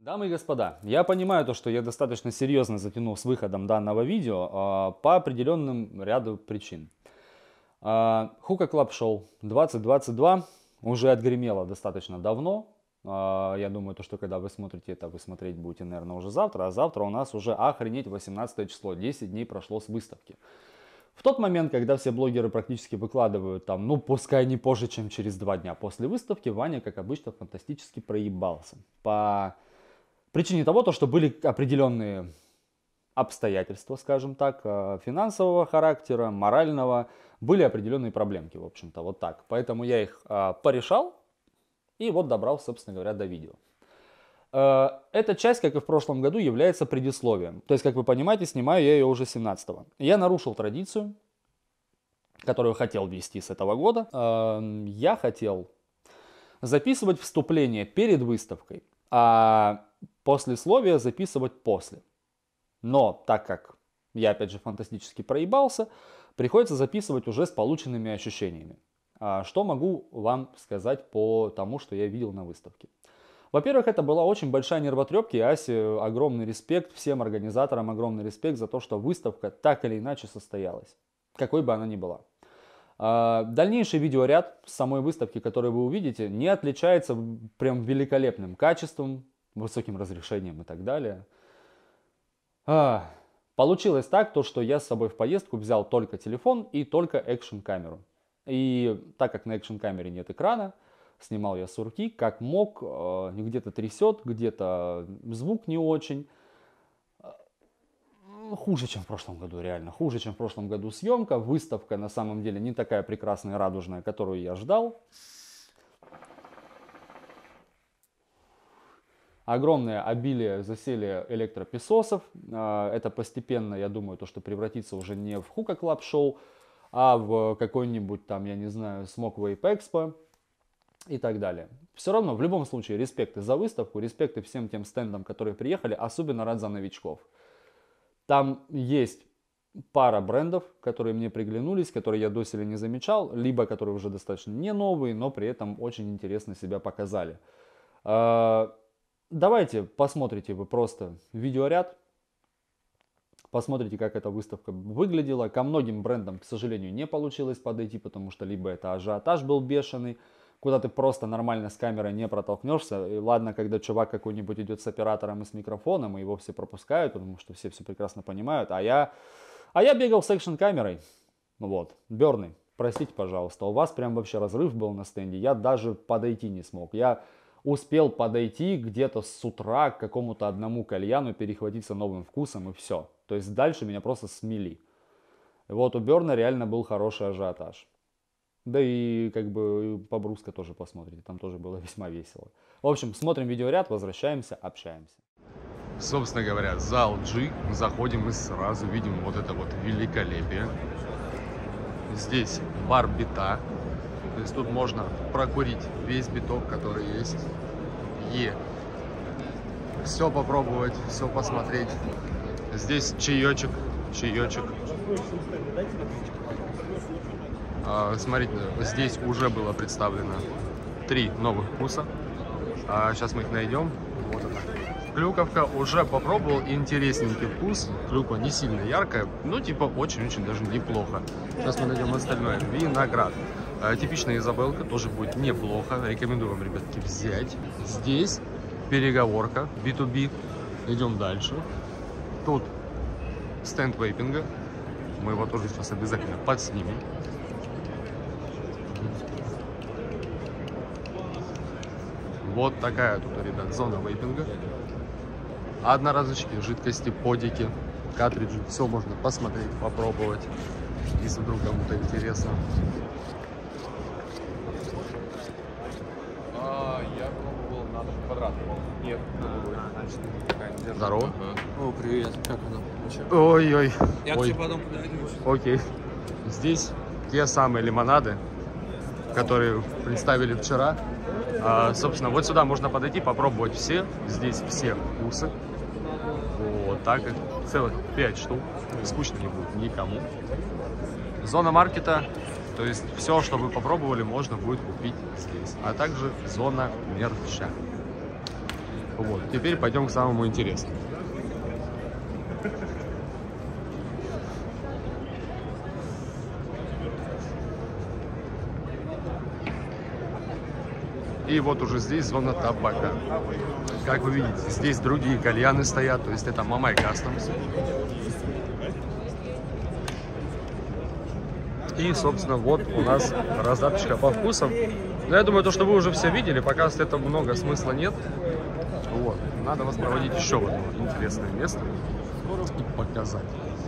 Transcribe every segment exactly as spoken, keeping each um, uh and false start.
Дамы и господа, я понимаю то, что я достаточно серьезно затянул с выходом данного видео э, по определенным ряду причин. Э, Hookah Club Show двадцать двадцать два уже отгремело достаточно давно. Э, я думаю, то, что когда вы смотрите это, вы смотреть будете, наверное, уже завтра. А завтра у нас уже охренеть восемнадцатое число, десять дней прошло с выставки. В тот момент, когда все блогеры практически выкладывают там, ну пускай не позже, чем через два дня после выставки, Ваня, как обычно, фантастически проебался. По причине того, то, что были определенные обстоятельства, скажем так, финансового характера, морального, были определенные проблемки, в общем-то, вот так. Поэтому я их а, порешал и вот добрался, собственно говоря, до видео. А, эта часть, как и в прошлом году, является предисловием. То есть, как вы понимаете, снимаю я ее уже семнадцатого. Я нарушил традицию, которую хотел вести с этого года. А, я хотел записывать вступление перед выставкой, а послесловие записывать после. Но так как я опять же фантастически проебался, приходится записывать уже с полученными ощущениями. Что могу вам сказать по тому, что я видел на выставке? Во-первых, это была очень большая нервотрепка, и Асе огромный респект, всем организаторам огромный респект за то, что выставка так или иначе состоялась, какой бы она ни была. Дальнейший видеоряд с самой выставки, который вы увидите, не отличается прям великолепным качеством, высоким разрешением и так далее. А, получилось так, то, что я с собой в поездку взял только телефон и только экшн-камеру. И так как на экшн-камере нет экрана, снимал я с руки, как мог, где-то трясет, где-то звук не очень. Хуже, чем в прошлом году, реально. Хуже, чем в прошлом году съемка. Выставка на самом деле не такая прекрасная и радужная, которую я ждал. Огромное обилие засилия электропесосов. Это постепенно, я думаю, то, что превратится уже не в Hookah Club Show, а в какой-нибудь там, я не знаю, Smoke Vape Expo и так далее. Все равно, в любом случае, респекты за выставку, респекты всем тем стендам, которые приехали, особенно рад за новичков. Там есть пара брендов, которые мне приглянулись, которые я доселе не замечал, либо которые уже достаточно не новые, но при этом очень интересно себя показали. Давайте посмотрите вы просто видеоряд, посмотрите, как эта выставка выглядела. Ко многим брендам, к сожалению, не получилось подойти, потому что либо это ажиотаж был бешеный, куда ты просто нормально с камерой не протолкнешься. И ладно, когда чувак какой-нибудь идет с оператором и с микрофоном, и его все пропускают, потому что все все прекрасно понимают. А я, а я бегал с экшн-камерой. Вот, Берны, простите, пожалуйста, у вас прям вообще разрыв был на стенде. Я даже подойти не смог. Я успел подойти где-то с утра к какому-то одному кальяну, перехватиться новым вкусом и все. То есть дальше меня просто смели. Вот у Берна реально был хороший ажиотаж. Да и как бы по Бруско тоже посмотрите, там тоже было весьма весело. В общем, смотрим видеоряд, возвращаемся, общаемся. Собственно говоря, зал G, заходим и сразу видим вот это вот великолепие. Здесь бар бита, то есть тут можно прокурить весь биток, который есть. Е. Все попробовать, все посмотреть. Здесь чаечек, чаечек. А, смотрите, здесь уже было представлено три новых вкуса. А сейчас мы их найдем. Вот она. Клюковка уже попробовал, интересненький вкус. Клюква не сильно яркая, но типа очень-очень даже неплохо. Сейчас мы найдем остальное. Виноград. А, типичная Изабелка тоже будет неплохо. Рекомендую вам, ребятки, взять. Здесь переговорка би ту би. Идем дальше. Тут стенд вейпинга. Мы его тоже сейчас обязательно подснимем. Вот такая тут, ребят, зона вейпинга. Одноразочки, жидкости, подики, картриджи. Все можно посмотреть, попробовать, если вдруг кому-то интересно. А, я пробовал на квадратный. Нет. А, здорово. О, привет. Как оно? Ой-ой. Я Ой. тебе потом подойду. Окей. Здесь те самые лимонады, которые представили вчера. А, собственно, вот сюда можно подойти, попробовать все. Здесь все вкусы. Вот так их целых пять штук. Скучно не будет никому. Зона маркета, то есть все, что вы попробовали, можно будет купить здесь. А также зона мерча. Вот. Теперь пойдем к самому интересному. И вот уже здесь зона табака. Как вы видите, здесь другие кальяны стоят, то есть это Мамай Customs. И, собственно, вот у нас раздаточка по вкусам. Но я думаю, то, что вы уже все видели, пока это много смысла нет. Вот. Надо вас проводить еще в одно интересное место и показать.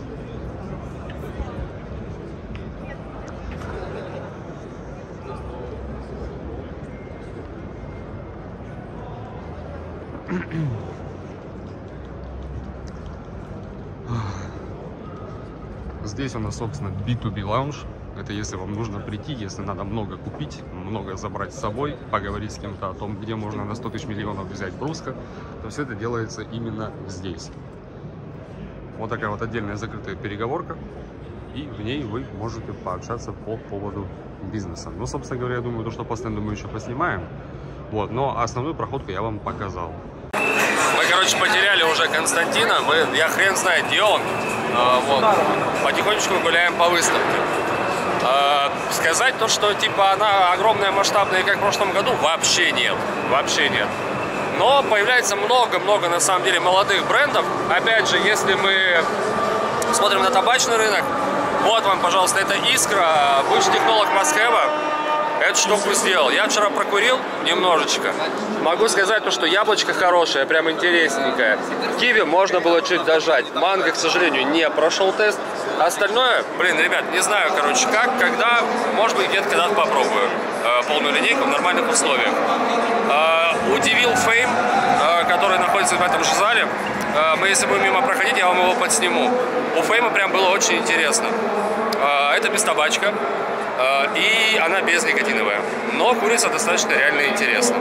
Здесь у нас, собственно, би ту би лаунж. Это если вам нужно прийти, если надо много купить, много забрать с собой, поговорить с кем-то о том, где можно на сто тысяч миллионов взять бруска, то все это делается именно здесь. Вот такая вот отдельная закрытая переговорка, и в ней вы можете пообщаться по поводу бизнеса. Ну, собственно говоря, я думаю, то, что по стенду мы еще поснимаем. Вот, но основную проходку я вам показал. Мы, короче, потеряли уже Константина. Мы, я хрен знает, где он. А, вот. Потихонечку гуляем по выставке. А, сказать то, что типа она огромная, масштабная, как в прошлом году, вообще нет. Вообще нет. Но появляется много-много, на самом деле, молодых брендов. Опять же, если мы смотрим на табачный рынок, вот вам, пожалуйста, это Искра, бывший технолог Москва. Эту штуку сделал. Я вчера прокурил немножечко. Могу сказать, то, что яблочко хорошее, прям интересненькое. Киви можно было чуть дожать. Манго, к сожалению, не прошел тест. Остальное, блин, ребят, не знаю, короче, как, когда, может быть, где-то когда-то попробую э, полную линейку в нормальных условиях. Э, удивил Фейм, э, который находится в этом же зале. Э, мы, если будем мимо проходить, я вам его подсниму. У Фейма прям было очень интересно. Э, это без табачка. И она безникотиновая, но курица достаточно реально интересна.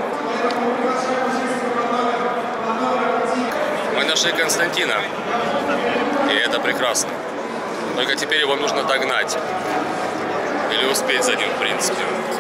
Мы нашли Константина, и это прекрасно. Только теперь его нужно догнать. Или успеть за ним, в принципе.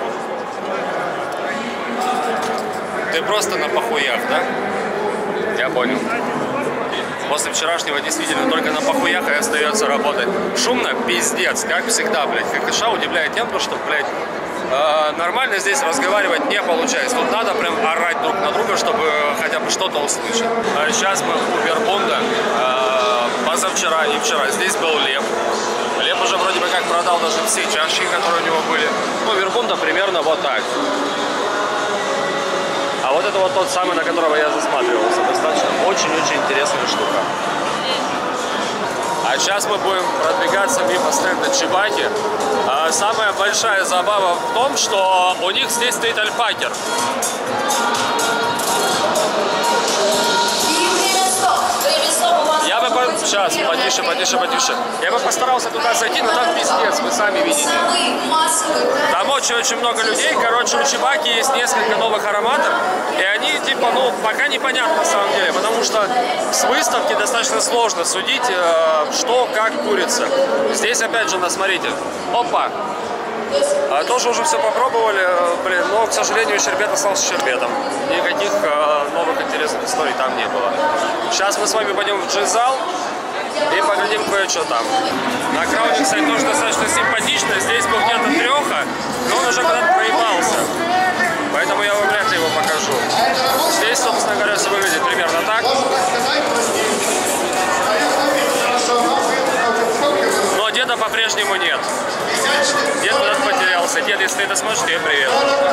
Ты просто на похуях, да? Я понял. После вчерашнего действительно только на похуях и остается работать. Шумно, пиздец, как всегда, блядь. ХКШ удивляет тем, что, блядь, э, нормально здесь разговаривать не получается. Тут надо прям орать друг на друга, чтобы хотя бы что-то услышать. А сейчас мы у Вербунда. Э, позавчера и вчера здесь был Лев. Лев уже вроде бы как продал даже все чашки, которые у него были. Ну, Вербунда примерно вот так. А вот это вот тот самый, на которого я засматривался. Достаточно очень-очень интересная штука. А сейчас мы будем продвигаться мимо стенда Чебаки. А самая большая забава в том, что у них здесь стоит альпакер. Я бы... Сейчас, потише, потише, потише. Я бы постарался туда зайти, но там пиздец, вы сами видите. Там очень-очень много людей. Короче, у Чебаки есть несколько новых ароматов. И они, типа, ну, пока непонятно на самом деле. Потому что с выставки достаточно сложно судить, что, как курица. Здесь, опять же, смотрите. Опа! А, тоже уже все попробовали, блин, но, к сожалению, щербет остался щербетом. Никаких а, новых интересных историй там не было. Сейчас мы с вами пойдем в джей-зал и поглядим кое-что там. На крауне, кстати, тоже достаточно симпатично. Здесь был где-то треха, но он уже куда-то проебался. Поэтому я вам вряд ли его покажу. Здесь, собственно говоря, все выглядит примерно так. Но деда по-прежнему нет. Дед куда-то потерялся. Дед, если ты это смотришь, тебе привет.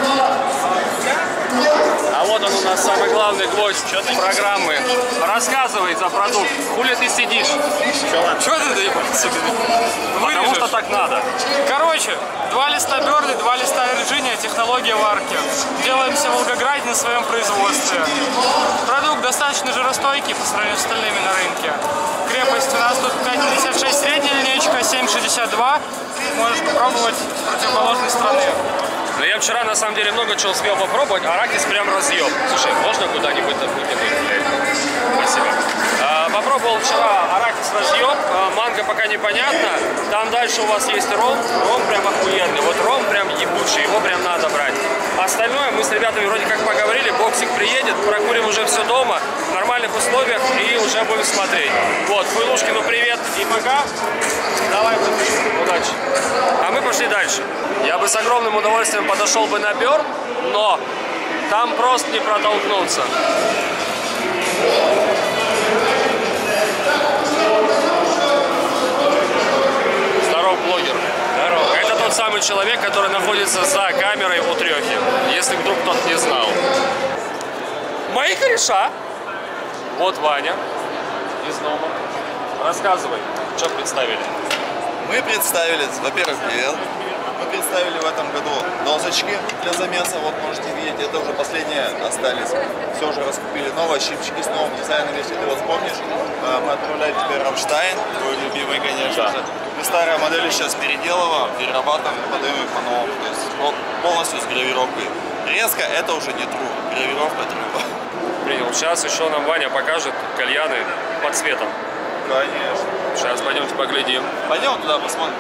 А вот он у нас самый главный гвоздь программы. Рассказывай за продукт. Хули ты сидишь? Чего ты доебался? Потому что так надо. Короче, два листа Берли, два листа Virginia, технология варки. Делаемся в Волгограде на своем производстве. Продукт достаточно жиростойкий по сравнению с остальными на рынке. Крепость у нас тут пять пятьдесят шесть средняя линейка, семь шестьдесят два. Можешь попробовать с противоположной стороны. Но я вчера на самом деле много чего успел попробовать. Арахис прям разъем. Слушай, можно куда-нибудь выкинуть? Спасибо. А, попробуй попробовал вчера арахис разъем, манго пока непонятно. Там дальше у вас есть ром, ром прям охуенный. Вот ром прям ебучий, его прям надо брать. Остальное мы с ребятами вроде как поговорили, боксик приедет, прокурим уже все дома, в нормальных условиях и уже будем смотреть. Вот, Фуйлушкину привет и пока. Давай, удачи. А мы пошли дальше. Я бы с огромным удовольствием подошел бы на Бёрн, но там просто не протолкнуться. Здоров, блогер. Здорово. Это тот самый человек, который находится за камерой у Трехи, если вдруг кто-то не знал. Мои кореша. Вот Ваня из Нома. Рассказывай, что представили. Мы представили, во-первых, привет. Мы представили в этом году дозочки для замеса. Вот можете видеть, это уже последние остались. Все уже раскупили новые, щипчики с новым дизайном, если ты вот помнишь. Мы отправляем теперь Рамштайн, твой любимый, конечно же. Мы старые модели сейчас переделываем, перерабатываем, подаем их по-новому. То есть полностью с гравировкой. Резко это уже не тру, гравировка тру. Принял. Сейчас еще нам Ваня покажет кальяны под цветом. Конечно. Сейчас пойдемте поглядим. Пойдем туда посмотрим.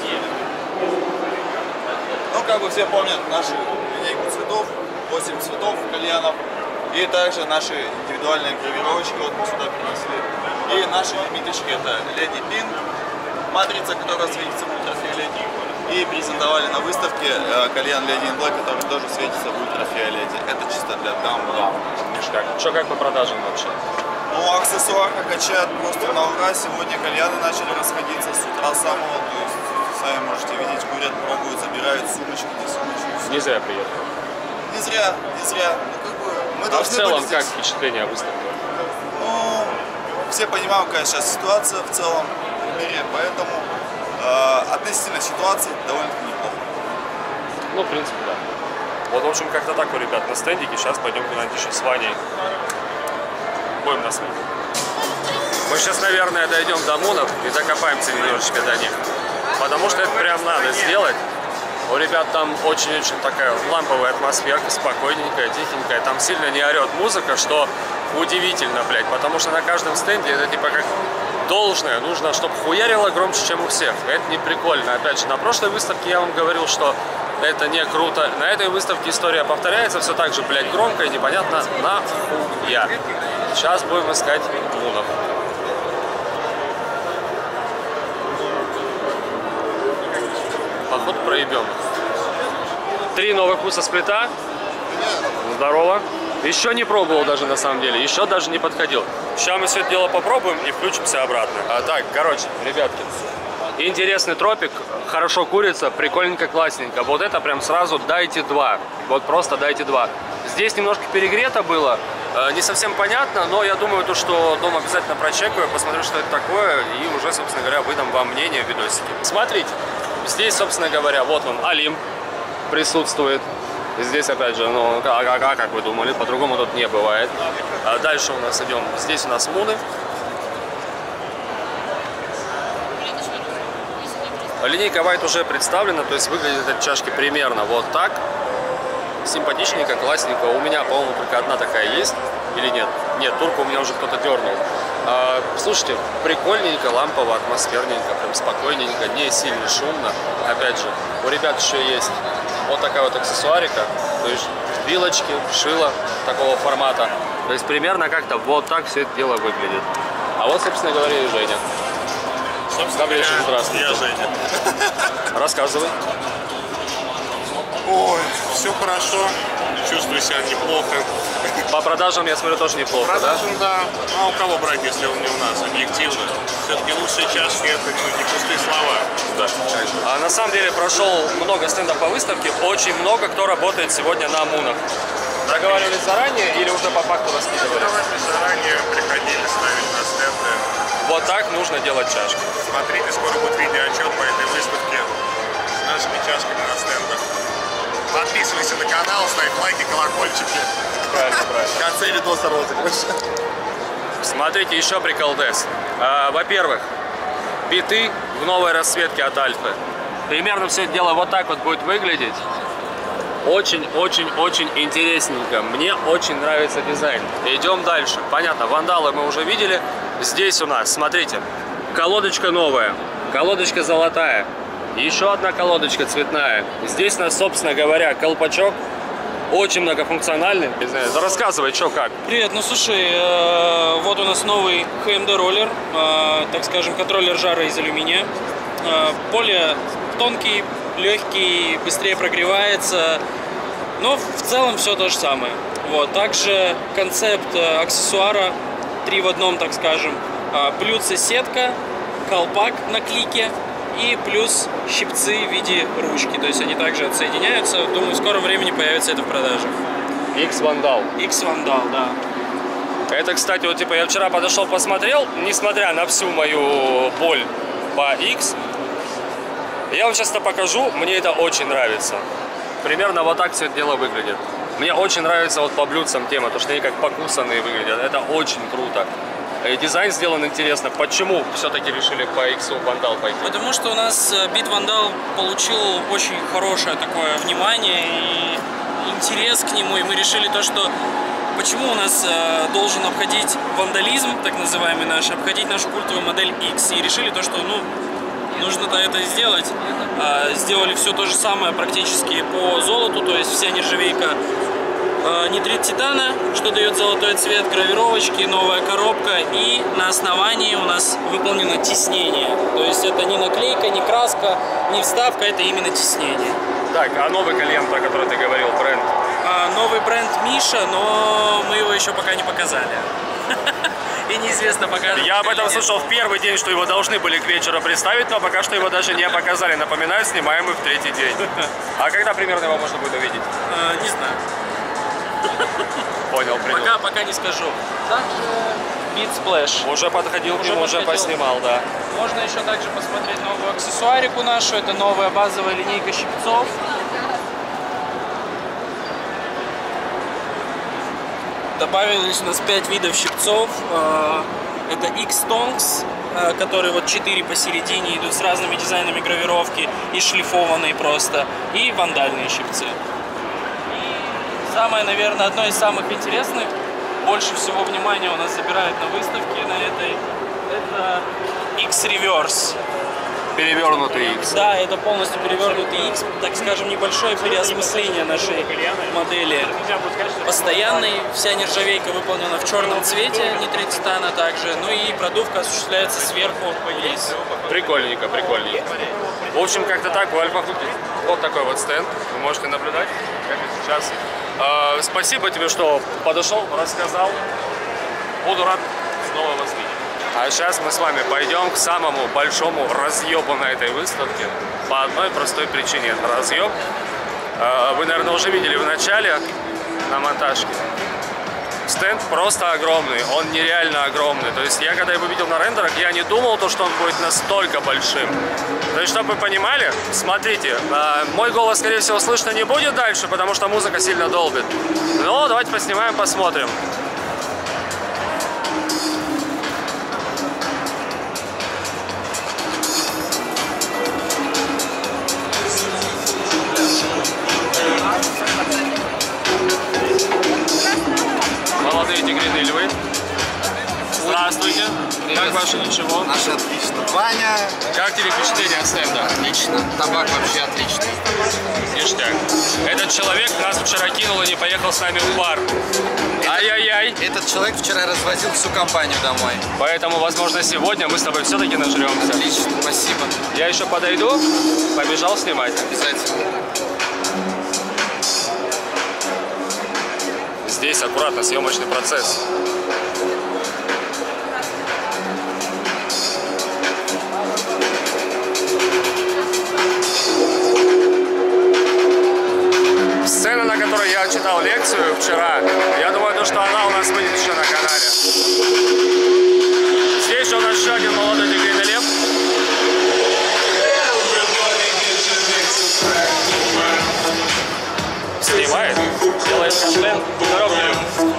Ну, как бы все помнят нашу линейку цветов, восемь цветов кальянов. И также наши индивидуальные гравировочки, вот мы сюда принесли. И наши лимиточки, это Lady Pink, матрица, которая светится в ультрафиолете. И презентовали на выставке э, кальян Lady in Black, который тоже светится в ультрафиолете. Это чисто для дам. Да. Ништяк. Что как по продажам вообще? Ну, аксессуары качают просто на ура. Сегодня кальяны начали расходиться с утра самого. То есть, сами можете видеть, курят, пробуют, забирают сумочки, не сумочки. Не зря приехал. Не зря, не зря. Ну, как бы, мы а в целом, были как здесь... впечатление о выставке? Ну, все понимаем, какая сейчас ситуация в целом в мире, поэтому э, относительно ситуации довольно-таки неплохо. Ну, в принципе, да. Вот, в общем, как-то так у ребят на стендике. Сейчас пойдем куда-нибудь еще с Ваней. Будем на свет. Мы сейчас, наверное, дойдем до Мунов и докопаемся немножечко до них. Потому что это прям надо сделать. У ребят там очень-очень такая ламповая атмосферка, спокойненькая, тихенькая. Там сильно не орет музыка, что удивительно, блядь. Потому что на каждом стенде это типа как должное. Нужно, чтобы хуярило громче, чем у всех. Это не прикольно. Опять же, на прошлой выставке я вам говорил, что это не круто. На этой выставке история повторяется все так же, блядь, громко и непонятно нахуя. Сейчас будем искать Мунов. Походу проебем. Три новых вкуса сплита. Здорово. Еще не пробовал даже на самом деле. Еще даже не подходил. Сейчас мы все это дело попробуем и включимся обратно. А, так, короче, ребятки. Интересный тропик. Хорошо курица. Прикольненько, классненько. Вот это прям сразу дайте два. Вот просто дайте два. Здесь немножко перегрето было. Не совсем понятно, но я думаю, то, что дома обязательно прочекаю, посмотрю, что это такое, и уже, собственно говоря, выдам вам мнение в видосике. Смотрите, здесь, собственно говоря, вот он, Алим присутствует. Здесь, опять же, ну, а, а, а как вы думали, по-другому тут не бывает. А дальше у нас идем, здесь у нас Муны. Линейка White уже представлена, то есть выглядит эти чашки примерно вот так. Симпатичненько, классненько. У меня, по-моему, только одна такая есть. Или нет? Нет, турку у меня уже кто-то дернул. А, слушайте, прикольненько, лампово, атмосферненько, прям спокойненько, не сильно шумно. Опять же, у ребят еще есть вот такая вот аксессуарика. То есть вилочки, шило такого формата. То есть примерно как-то вот так все это дело выглядит. А вот, собственно говоря, и Женя. Собственно говоря, здравствуйте. Я Женя. Рассказывай. Ой, все хорошо, чувствую себя неплохо. По продажам, я смотрю, тоже неплохо, По продажам, да? да. Ну, а у кого брать, если он не у нас, объективно? Все-таки лучшие чашки — это не пустые слова. Да. А на самом деле прошел много стендов по выставке, очень много кто работает сегодня на Мунах. Договаривались заранее или уже по факту раскидывали? Договаривались заранее, приходили ставить на стенды. Вот так нужно делать чашки. Смотрите, скоро будет видеоотчет по этой выставке с нашими чашками на стендах. Подписывайся на канал, ставь лайки, колокольчики. Правильно, правильно. В конце видоса розыгрыш. Смотрите, еще приколдес. А, во-первых, биты в новой расцветке от Альфы. Примерно все это дело вот так вот будет выглядеть. Очень-очень-очень интересненько. Мне очень нравится дизайн. Идем дальше. Понятно, вандалы мы уже видели. Здесь у нас, смотрите, колодочка новая, колодочка золотая, еще одна колодочка цветная. Здесь у нас, собственно говоря, колпачок. Очень многофункциональный. Не знаю, рассказывай, что как. Привет, ну слушай, э, вот у нас новый эйч эм ди роллер, э, так скажем, контроллер жара из алюминия. Э, более тонкий, легкий, быстрее прогревается, но в целом все то же самое. Вот. Также концепт э, аксессуара три в одном, так скажем. Э, плюс сетка, колпак на клике. И плюс щипцы в виде ручки, то есть они также отсоединяются. Думаю, в скором времени появится это в продаже. X-Vandal. X-Vandal, да. Это, кстати, вот типа я вчера подошел, посмотрел, несмотря на всю мою боль по X, я вам сейчас это покажу, мне это очень нравится. Примерно вот так все это дело выглядит. Мне очень нравится вот по блюдцам тема, то что они как покусанные выглядят. Это очень круто. И дизайн сделан интересно. Почему все-таки решили по X-Vandal пойти? Потому что у нас Beat Vandal получил очень хорошее такое внимание и интерес к нему. И мы решили то, что почему у нас э, должен обходить вандализм, так называемый наш, обходить нашу культовую модель X. И решили то, что ну, нужно-то это сделать. Э, сделали все то же самое практически по золоту, то есть вся нержавейка. Нитрит титана, что дает золотой цвет, гравировочки, новая коробка, и на основании у нас выполнено тиснение. То есть это не наклейка, не краска, не вставка, это именно тиснение. Так, а новый кальян, про который ты говорил, бренд? А, новый бренд Миша, но мы его еще пока не показали. И неизвестно пока. Я об этом слышал в первый день, что его должны были к вечеру представить, но пока что его даже не показали. Напоминаю, снимаем мы в третий день. А когда примерно его можно будет увидеть? Не знаю. Понял, принял. Пока, пока не скажу. Также Beat Splash. Уже подходил к нему, уже поснимал, да. Можно еще также посмотреть новую аксессуарику нашу. Это новая базовая линейка щипцов. Добавились у нас пять видов щипцов. Это X-Tongs, которые вот четыре посередине идут с разными дизайнами гравировки и шлифованные просто. И вандальные щипцы. Самое, наверное, одно из самых интересных, больше всего внимания у нас забирают на выставке на этой, это X-Reverse. Перевернутый X. Да, это полностью перевернутый X, так скажем, небольшое переосмысление нашей модели. Постоянный, вся нержавейка выполнена в черном цвете, нитрит титана также, ну и продувка осуществляется сверху вниз. Прикольненько, прикольненько. В общем, как-то так, у Альфа-Хуки вот такой вот стенд, вы можете наблюдать, как и сейчас. Э, спасибо тебе, что подошел, рассказал. Буду рад снова вас видеть. А сейчас мы с вами пойдем к самому большому разъебу на этой выставке. По одной простой причине. Это разъеб. Э, вы, наверное, уже видели в начале на монтажке. Стенд просто огромный, он нереально огромный. То есть я, когда его видел на рендерах, я не думал, то, что он будет настолько большим. То есть, чтобы вы понимали, смотрите, мой голос, скорее всего, слышно не будет дальше, потому что музыка сильно долбит. Но давайте поснимаем, посмотрим. Молодые тигриные львы. Здравствуйте. Привет. Как ваше ничего? Наше отлично. Ваня. Как тебе впечатление от стенда? Отлично. Табак вообще отличный. Ништяк. Этот человек нас вчера кинул и не поехал с нами в бар. Ай-яй-яй. Этот человек вчера развозил всю компанию домой. Поэтому, возможно, сегодня мы с тобой все-таки нажремся. Отлично. Спасибо. Я еще подойду, побежал снимать. Обязательно. Здесь аккуратно съемочный процесс. Сцена, на которой я читал лекцию вчера, я думаю, то, что она у нас выйдет еще на канале. Здесь у нас еще один молодой тигриный лев. Снимает, делает контент. Здорово, Лев.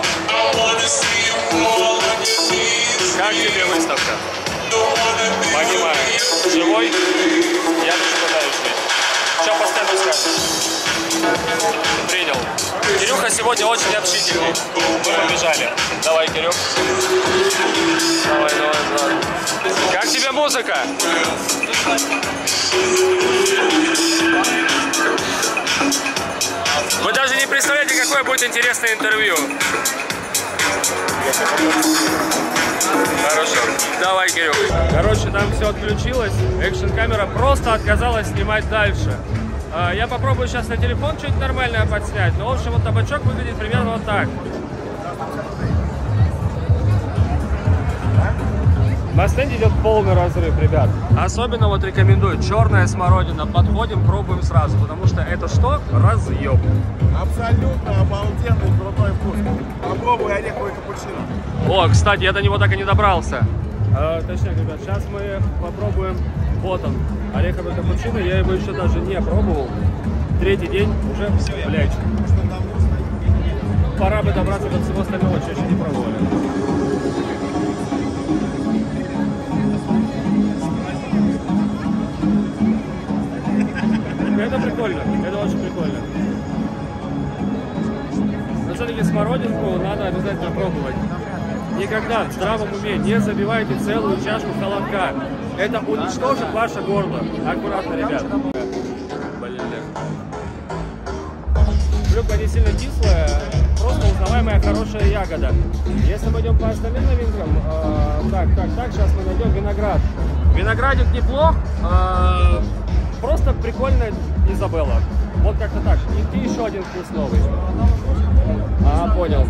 Как тебе выставка? Понимаю. Живой? Я тоже пытаюсь жить. Что по стенду скажешь? Принял. Кирюха сегодня очень общительный. Мы побежали. Давай, Кирюх. Давай, давай. музыка. Вы даже не представляете, какое будет интересное интервью. Хорошо. Давай, Кирюх. Короче, там все отключилось. Экшн-камера просто отказалась снимать дальше. Я попробую сейчас на телефон что-нибудь нормальное подснять. Но, в общем, вот табачок выглядит примерно вот так. На стенде идет полный разрыв, ребят. Особенно вот рекомендую черная смородина. Подходим, пробуем сразу, потому что это что? Разъем. Абсолютно обалденный, крутой вкус. Попробуй ореховый капучино. О, кстати, я до него так и не добрался. А, точнее, ребят, сейчас мы попробуем. Вот он, ореховый капучино. Я его еще даже не пробовал. Третий день уже все, блядь. Пора бы добраться до всего остального, что еще не пробовали. Это прикольно, это очень прикольно. Но все-таки смородинку надо обязательно пробовать. Никогда в здравом уме не забивайте целую чашку холодка. Это уничтожит ваше горло. Аккуратно, ребят. Клюква не сильно кислая, просто узнаваемая хорошая ягода. Если мы идем по остальным новинкам, э, так, так, так, сейчас мы найдем виноград. Виноградик неплох, э, просто прикольно Изабелла. Вот как-то так. И, и еще один вкус новый. А, понял.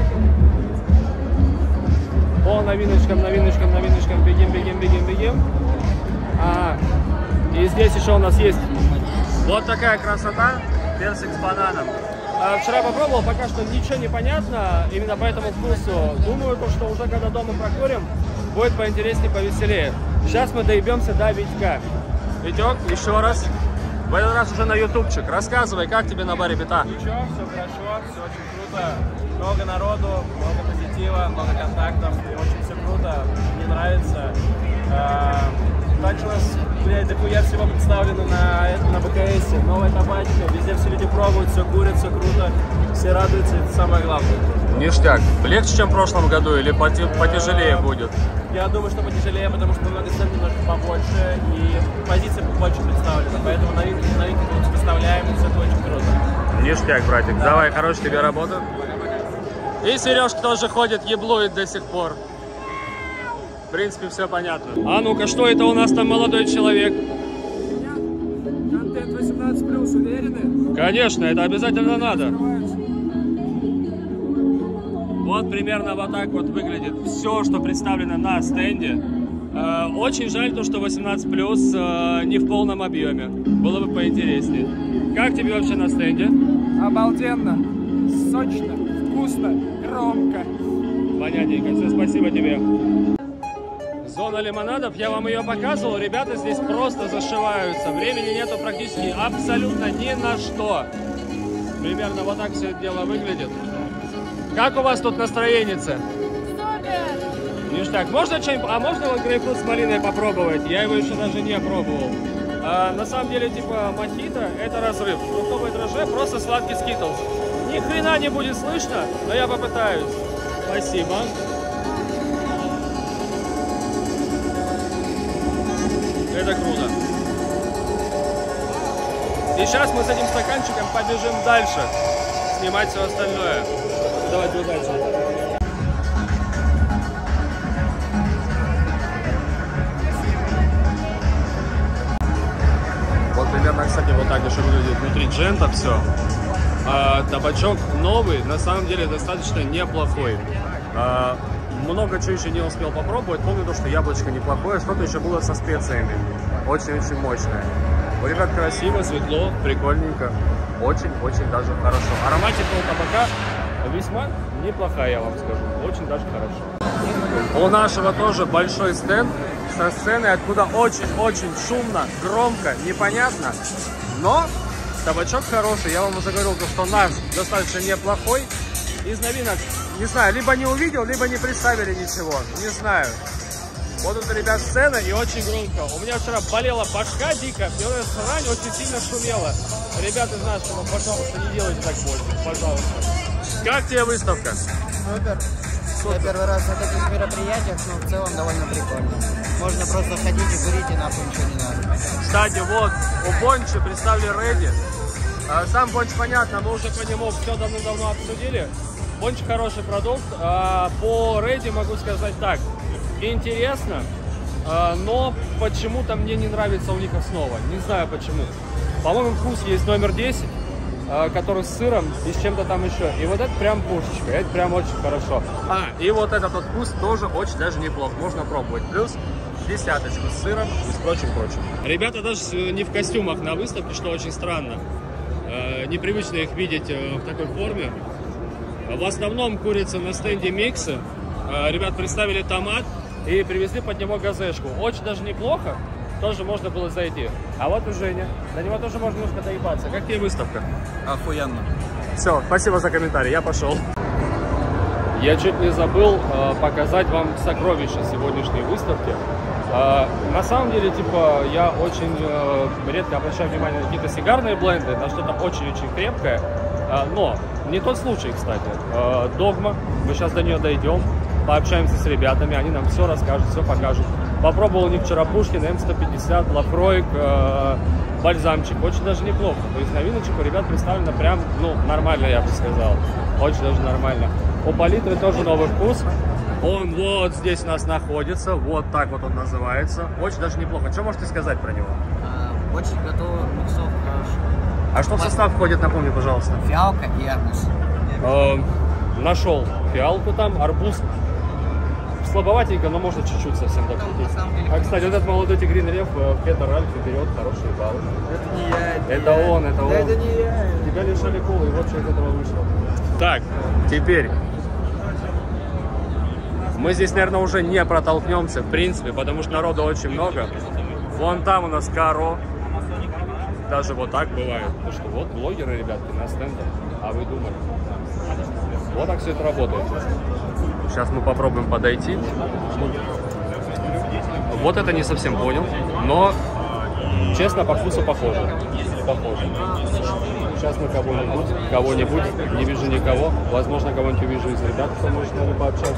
По новиночкам, новиночкам, новиночкам. Бегим, бегим, бегим, бегим. А, и здесь еще у нас есть вот такая красота. Персик с бананом. А, вчера попробовал, пока что ничего не понятно. Именно по этому вкусу. Думаю, то, что уже когда дома прокурим, будет поинтереснее, повеселее. Сейчас мы доебемся до Витька. Витек, еще раз. В этот раз уже на ютубчик. Рассказывай, как тебе на баре Бита? Ничего, все хорошо, все очень круто. Много народу, много позитива, много контактов. Очень все круто, мне нравится. А, также у нас, блядь, дохуя всего представлено на, на БКСе. Новая табачка, везде все люди пробуют, все курят, все круто. Все радуются, это самое главное. Ништяк. Легче, чем в прошлом году, или потяжелее будет? Я думаю, что потяжелее, потому что много сцен немножко побольше и позиция больше представлена. Поэтому новинки, новинки мы представляем, и все это очень круто. Ништяк, братик. Да. Давай, хорошей тебе работы. И Сережка тоже ходит, еблует до сих пор. В принципе, все понятно. А ну-ка, что это у нас там молодой человек? Контент восемнадцать плюс, уверены? Конечно, это обязательно надо. Вот примерно вот так вот выглядит все, что представлено на стенде. Э, очень жаль то, что восемнадцать плюс э, не в полном объеме. Было бы поинтереснее. Как тебе вообще на стенде? Обалденно, сочно, вкусно, громко. Понятненько, все, спасибо тебе. Зона лимонадов, я вам ее показывал. Ребята здесь просто зашиваются. Времени нету практически абсолютно ни на что. Примерно вот так все это дело выглядит. Как у вас тут настроение-то? Супер! Ништяк. Можно что-нибудь? А можно вот грейпфрут с малиной попробовать? Я его еще даже не пробовал. А, на самом деле, типа, мохито — это разрыв. Фруктовое дрожжи — просто сладкий скитлс. Ни хрена не будет слышно, но я попытаюсь. Спасибо. Это круто. И сейчас мы с этим стаканчиком побежим дальше. Снимать все остальное. Давайте удачи. Вот примерно, кстати, вот так еще выглядит внутри джента все. А, табачок новый, на самом деле достаточно неплохой. А, много чего еще не успел попробовать. Помню то, что яблочко неплохое, что-то еще было со специями. Очень-очень мощное. У ребят красиво, светло, прикольненько. Очень-очень даже хорошо. Ароматика у табака весьма неплохая, я вам скажу. Очень даже хорошо. У нашего тоже большой стенд со сценой, откуда очень-очень шумно, громко, непонятно. Но табачок хороший. Я вам уже говорил, что наш достаточно неплохой. Из новинок, не знаю, либо не увидел, либо не представили ничего. Не знаю. Вот тут, ребят, сцена и очень громко. У меня вчера болела башка дико, и эта срань очень сильно шумела. Ребята из нашего, пожалуйста, не делайте так больше, пожалуйста. Как тебе выставка? Супер. Я первый раз на таких мероприятиях, но в целом довольно прикольно. Можно просто ходить и курить, и нахуй ничего не надо. Кстати, вот у Бонча представили Ready. Сам Бонч, понятно, мы уже по нему все давно-давно обсудили. Бонч хороший продукт. По Ready могу сказать так. Интересно, но почему-то мне не нравится у них основа. Не знаю почему. По-моему, вкус есть номер десять, который с сыром и с чем-то там еще. И вот это прям пушечка, это прям очень хорошо. А, и вот этот вот вкус тоже очень даже неплох, можно пробовать. Плюс десяточку с сыром и с прочим-прочим. Ребята даже не в костюмах на выставке, что очень странно. Непривычно их видеть в такой форме. В основном курица на стенде миксы. Ребят представили томат и привезли под него газешку. Очень даже неплохо. Тоже можно было зайти. А вот и Женя. На него тоже можно немножко доебаться. Как тебе выставка? Охуенно. Все, спасибо за комментарий. Я пошел. Я чуть не забыл э, показать вам сокровища сегодняшней выставки. Э, на самом деле, типа, я очень э, редко обращаю внимание на какие-то сигарные бленды, на что-то очень-очень крепкое. Э, но не тот случай, кстати. Э, Догма. Мы сейчас до нее дойдем. Пообщаемся с ребятами. Они нам все расскажут, все покажут. Попробовал у них вчера Пушкин, эм сто пятьдесят, Лафроик, э, бальзамчик. Очень даже неплохо. То есть новиночек у ребят представлено прям, ну, нормально, я бы сказал. Очень даже нормально. У палитры тоже новый вкус. Он вот здесь у нас находится. Вот так вот он называется. Очень даже неплохо. Что можете сказать про него? А, очень готовый миксов хороший. А что в состав входит, напомни, пожалуйста? Фиалка и арбуз. Э, нашел фиалку там, арбуз. Слабоватенько, но можно чуть-чуть совсем докрутить. А, кстати, вот этот молодой тигриный лев, Петр Альфи берет хорошие баллы. Это не я. Это не он, я. это да он. это не я. Тебя лишали колы, и вот что из этого вышло. Так, теперь. Мы здесь, наверное, уже не протолкнемся, в принципе, потому что народу очень много. Вон там у нас Каро. Даже вот так бывает. Ну что, вот блогеры, ребятки, на стендах. А вы думали? Вот так все это работает. Сейчас мы попробуем подойти. Вот это не совсем понял, но, честно, по вкусу похоже. Похоже. Сейчас мы кого-нибудь, кого-нибудь, не вижу никого. Возможно, кого-нибудь увижу из ребят, кто может с нами пообщаться.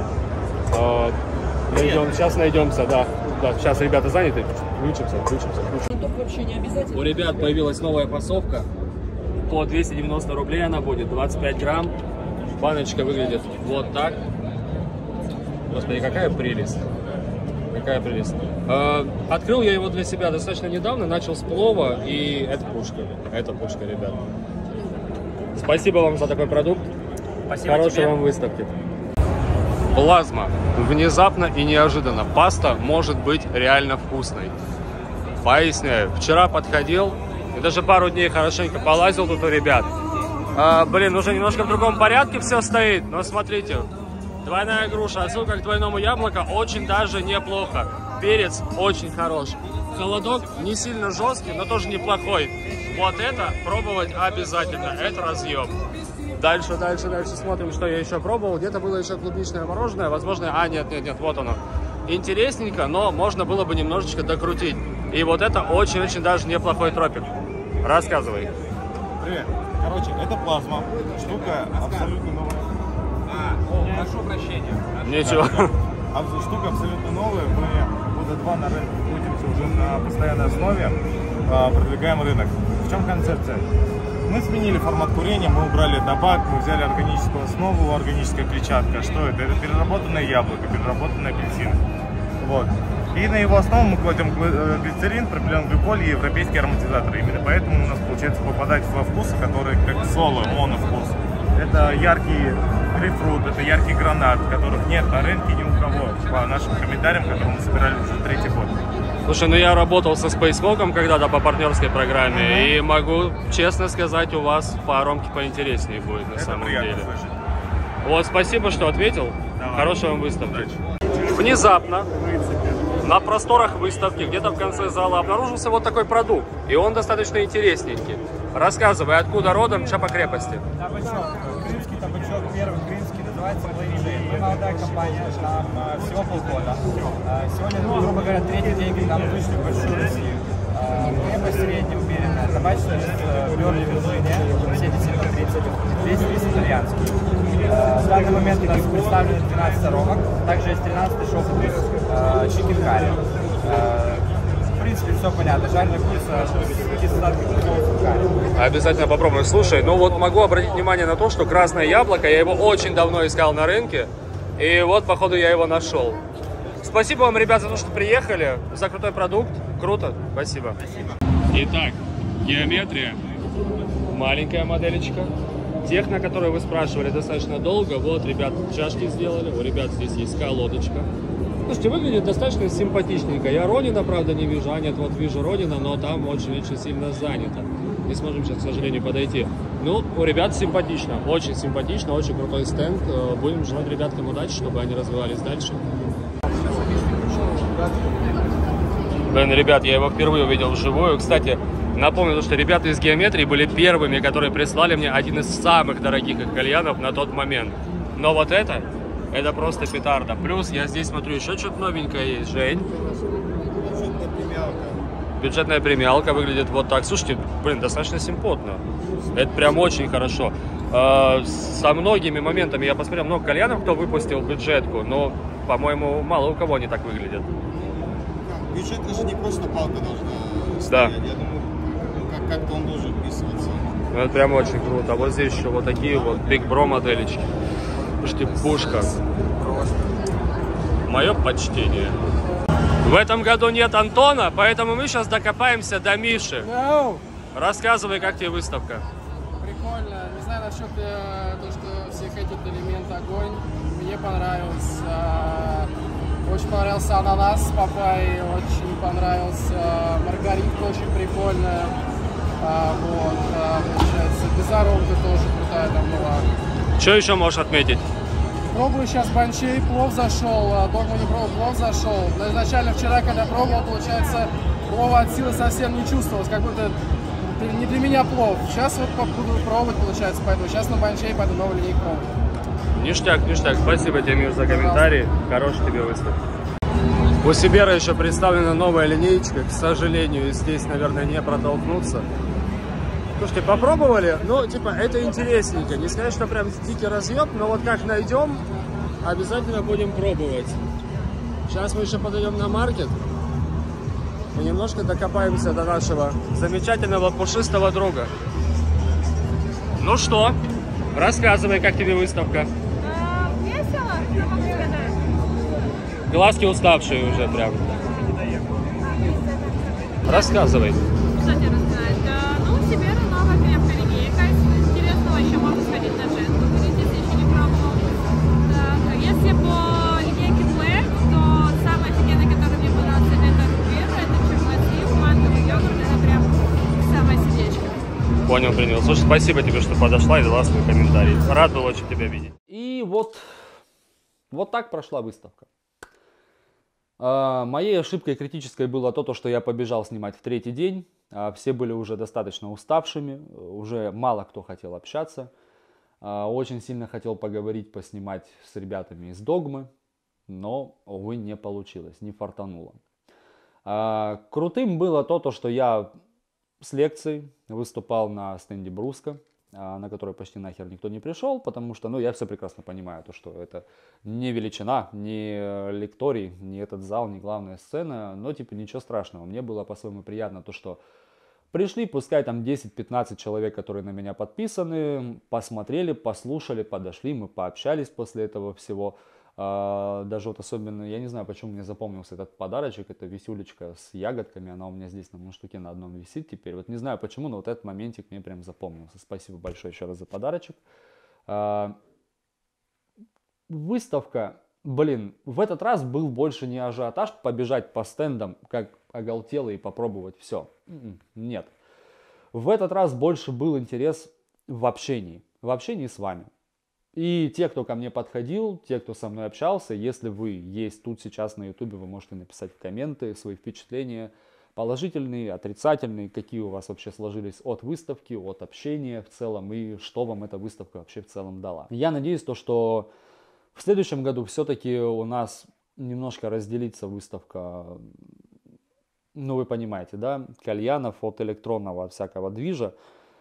А, найдем, сейчас найдемся, да. Да, сейчас ребята заняты. Включимся, включимся, включимся. У ребят появилась новая фасовка. По двести девяносто рублей она будет, двадцать пять грамм. Баночка выглядит вот так. Господи, какая прелесть. Какая прелесть. Э, открыл я его для себя достаточно недавно, начал с плова, и это пушка. Это пушка, ребят. Спасибо вам за такой продукт. Спасибо Хорошей тебе. вам выставки. Плазма. Внезапно и неожиданно. Паста может быть реально вкусной. Поясняю. Вчера подходил и даже пару дней хорошенько полазил тут у ребят. А, блин, уже немножко в другом порядке все стоит, но смотрите. Двойная груша, отсылка к двойному яблоку, очень даже неплохо. Перец очень хорош. Холодок не сильно жесткий, но тоже неплохой. Вот это пробовать обязательно, это разъем. Дальше, дальше, дальше смотрим, что я еще пробовал. Где-то было еще клубничное мороженое, возможно... А, нет, нет, нет, вот оно. Интересненько, но можно было бы немножечко докрутить. И вот это очень-очень даже неплохой тропик. Рассказывай. Привет. Короче, это плазма. Штука абсолютно новая. А, прошу прощения. Ничего. Да, да. Штука абсолютно новая. Мы года два на рынке крутимся уже на постоянной основе. Продвигаем рынок. В чем концепция? Мы сменили формат курения, мы убрали табак, мы взяли органическую основу, органическая клетчатка. Что это? Это переработанное яблоко, переработанный апельсин. Вот. И на его основу мы кладем глицерин, пропиленгликоль и европейские ароматизаторы. Именно поэтому у нас получается попадать во вкусы, которые как соло, моновкус. Это яркий грейпфрут, это яркий гранат, которых нет на рынке ни у кого. По нашим комментариям, которые мы собирали уже третий год. Слушай, ну я работал со Spacewalk когда-то по партнерской программе, mm-hmm. и могу честно сказать, у вас по аромке поинтереснее будет на это самом деле. Слышать. Вот, спасибо, что ответил. Давай. Хорошей вам выставки. Внезапно на просторах выставки, где-то в конце зала, обнаружился вот такой продукт. И он достаточно интересненький. Рассказывай, откуда родом, что по крепости? Табачок. Крымский табачок, первый крымский, называется Блэйни. Мы молодая компания, нам э, всего полгода. Э, сегодня, ну, грубо говоря, третий день, когда мы вышли в большую Россию. Э, крепость средняя, умеренная. Табачность, э, Берли, Вирджиния. Все эти тридцать, весь рис итальянский. В данный момент у нас представлены двенадцать коробок, также есть тринадцатый шоу-плюс чикен карри. В принципе, все понятно. Жареная курица без остатков карри. Обязательно попробуем. Слушай, ну вот могу обратить внимание на то, что красное яблоко, я его очень давно искал на рынке, и вот, походу, я его нашел. Спасибо вам, ребят, за то, что приехали, за крутой продукт. Круто. Спасибо. Спасибо. Итак, геометрия. Маленькая моделечка. Тех, на которые вы спрашивали достаточно долго. Вот, ребят, чашки сделали. У ребят здесь есть колодочка. Слушайте, выглядит достаточно симпатичненько. Я Ронина, правда, не вижу. А, нет, вот вижу Ронина, но там очень-очень сильно занято. Не сможем сейчас, к сожалению, подойти. Ну, у ребят симпатично. Очень симпатично, очень крутой стенд. Будем желать ребяткам удачи, чтобы они развивались дальше. Блин, ребят, я его впервые увидел вживую. Кстати, напомню, что ребята из геометрии были первыми, которые прислали мне один из самых дорогих их кальянов на тот момент. Но вот это, это просто петарда. Плюс я здесь смотрю, еще что-то новенькое есть. Жень. Бюджетная премиалка. Бюджетная премиалка выглядит вот так. Слушайте, блин, достаточно симпотно. Это прям очень хорошо. Э, со многими моментами я посмотрел много кальянов, кто выпустил бюджетку, но, по-моему, мало у кого они так выглядят. Бюджетка же не просто палка должна стоять. Да. Я думаю, как- как-то он должен вписываться. Ну, это прям очень круто. А вот здесь еще вот такие вот Big Bro моделечки. Слушайте, пушка. Мое почтение. В этом году нет Антона, поэтому мы сейчас докопаемся до Миши. No. Рассказывай, как тебе выставка. Прикольно. Не знаю насчет э, то, что всех этих элементов огонь. Мне понравилось. Э, очень понравился ананас с папайей, очень понравился э, маргаритка, очень прикольная. Э, вот, э, получается, безоровка тоже крутая там была. Что еще можешь отметить? Пробую сейчас банчей, плов зашел, а догму не пробовал, плов зашел. Но изначально вчера, когда пробовал, получается, плова от силы совсем не чувствовалось, как будто не для меня плов. Сейчас вот буду пробовать, получается, поэтому сейчас на банчей пойду новый линейку пробовать. Ништяк, ништяк. Спасибо тебе, Миш, за комментарий. Хорошей тебе выставки. У Сибера еще представлена новая линеечка. К сожалению, здесь, наверное, не протолкнуться. Слушайте, попробовали? Ну, типа, это интересненько. Не сказать, что прям дикий разъеб, но вот как найдем, обязательно будем пробовать. Сейчас мы еще подойдем на маркет и немножко докопаемся до нашего замечательного пушистого друга. Ну что, рассказывай, как тебе выставка. А, весело, что могу сказать? Глазки уставшие уже прям. Рассказывай. Что тебе рассказать? А, ну, Сибера новая крепкая линейка. Из интересного еще можно сходить на джетку, если еще не пробовал. Так, если по линейке Black, то самая офигенная, которая мне понравилась, это Рубер, это чоколатив, мантовый йогурт, это прям самое сердечко. Понял, принял. Слушай, спасибо тебе, что подошла и дала свой комментарий. Рад был очень тебя видеть. И вот, вот так прошла выставка. А, моей ошибкой критической было то, что я побежал снимать в третий день. А, все были уже достаточно уставшими, уже мало кто хотел общаться. А, очень сильно хотел поговорить, поснимать с ребятами из Догмы, но, увы, не получилось, не фартануло. А, крутым было то, то, что я с лекцией выступал на стенде Бруска, на который почти нахер никто не пришел, потому что, ну, я все прекрасно понимаю, то, что это не величина, не лекторий, не этот зал, не главная сцена, но, типа, ничего страшного. Мне было по-своему приятно то, что пришли, пускай там десять-пятнадцать человек, которые на меня подписаны, посмотрели, послушали, подошли, мы пообщались после этого всего. Даже вот особенно, я не знаю, почему мне запомнился этот подарочек, это висюлечка с ягодками, она у меня здесь на мундштуке на одном висит теперь. Вот не знаю почему, но вот этот моментик мне прям запомнился. Спасибо большое еще раз за подарочек. Выставка, блин, в этот раз был больше не ажиотаж побежать по стендам, как оголтело и попробовать все. Нет. В этот раз больше был интерес в общении, в общении с вами. И те, кто ко мне подходил, те, кто со мной общался, если вы есть тут сейчас на ютубе, вы можете написать в комменты свои впечатления, положительные, отрицательные, какие у вас вообще сложились от выставки, от общения в целом, и что вам эта выставка вообще в целом дала. Я надеюсь, то, что в следующем году все-таки у нас немножко разделится выставка, ну вы понимаете, да, кальянов от электронного всякого движа.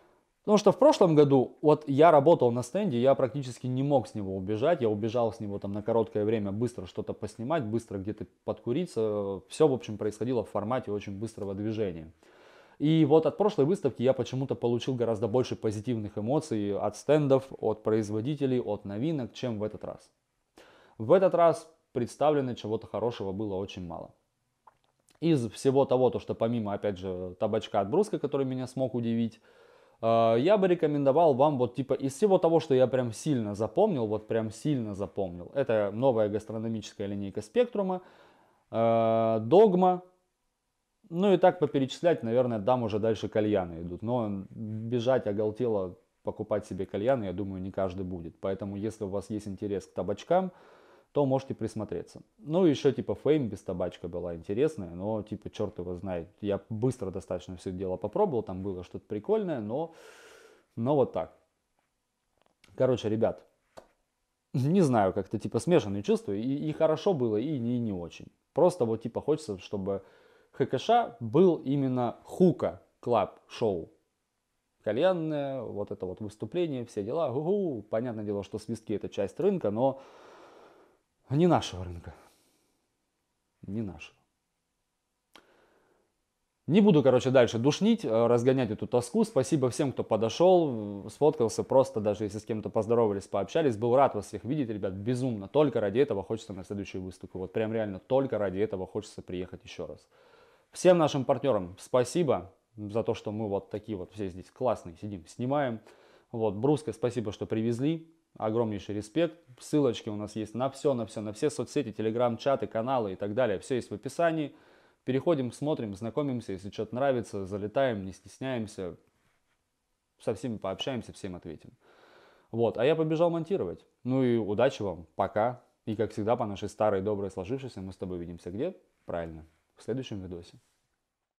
Потому что в прошлом году, вот я работал на стенде, я практически не мог с него убежать. Я убежал с него там на короткое время, быстро что-то поснимать, быстро где-то подкуриться. Все, в общем, происходило в формате очень быстрого движения. И вот от прошлой выставки я почему-то получил гораздо больше позитивных эмоций от стендов, от производителей, от новинок, чем в этот раз. В этот раз представлено чего-то хорошего было очень мало. Из всего того, то, что помимо, опять же, табачка от Бруска, который меня смог удивить, я бы рекомендовал вам вот типа из всего того, что я прям сильно запомнил, вот прям сильно запомнил. Это новая гастрономическая линейка Спектрума, Догма. Ну и так поперечислять, наверное, дам уже дальше кальяны идут. Но бежать оголтело покупать себе кальяны, я думаю, не каждый будет. Поэтому если у вас есть интерес к табачкам, то можете присмотреться. Ну и еще типа Фейм без табачка была интересная, но типа черт его знает. Я быстро достаточно все это дело попробовал, там было что-то прикольное, но, но вот так. Короче, ребят, не знаю, как-то типа смешанные чувства, и, и хорошо было, и не, и не очень. Просто вот типа хочется, чтобы ХКШ был именно хука клаб шоу. Кальянное, вот это вот выступление, все дела. Гу-гу. Понятное дело, что свистки это часть рынка, но не нашего рынка. Не нашего. Не буду, короче, дальше душнить, разгонять эту тоску. Спасибо всем, кто подошел, сфоткался, просто даже если с кем-то поздоровались, пообщались. Был рад вас всех видеть, ребят, безумно. Только ради этого хочется на следующую выставку. Вот прям реально только ради этого хочется приехать еще раз. Всем нашим партнерам спасибо за то, что мы вот такие вот все здесь классные сидим, снимаем. Вот, Бруска, спасибо, что привезли. Огромнейший респект. Ссылочки у нас есть на все, на все, на все соцсети, телеграм-чаты, каналы и так далее. Все есть в описании. Переходим, смотрим, знакомимся. Если что-то нравится, залетаем, не стесняемся. Со всеми пообщаемся, всем ответим. Вот, а я побежал монтировать. Ну и удачи вам, пока. И как всегда, по нашей старой, доброй, сложившейся, мы с тобой увидимся где? Правильно, в следующем видосе.